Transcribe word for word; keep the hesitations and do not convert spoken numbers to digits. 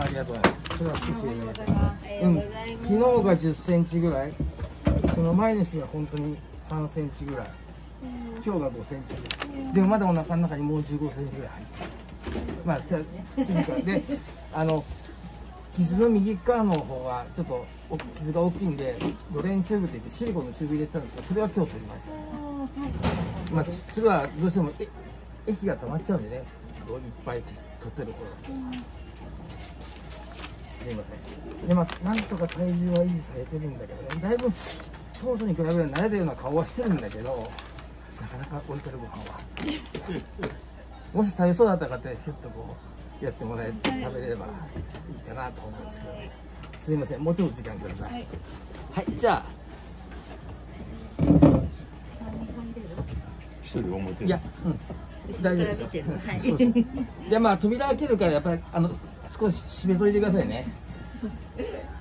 りがとうございます。それは少しね。うん。昨日がじゅっセンチぐらい。その前の日は本当にさんセンチぐらい。今日がごセンチ。でもまだお腹の中にもうじゅうごセンチぐらい入ってる。まあ、次からで、あの。傷の右側の方はちょっと傷が大きいんで、ドレーンチューブって言ってシリコンのチューブ入れてたんですけど、それは今日取りました。まあ、それはどうしてもえ液が溜まっちゃうんでね、こういっぱい取ってる頃。すいません。で、まあ、なんとか体重は維持されてるんだけどね、だいぶ当初に比べれば慣れたような顔はしてるんだけど、なかなか置いてるご飯は。もし食べそうだったら、ってひょっとこう。やってもらえて食べれればいいかなと思うんですけどね。すいません、もうちょっと時間ください。はい、はい、じゃあ。 一人思ってる。 いや、うん、大丈夫ですよ。はい、そうです。じゃあ、まあ、扉開けるから、やっぱり、あの、少し閉めといてくださいね。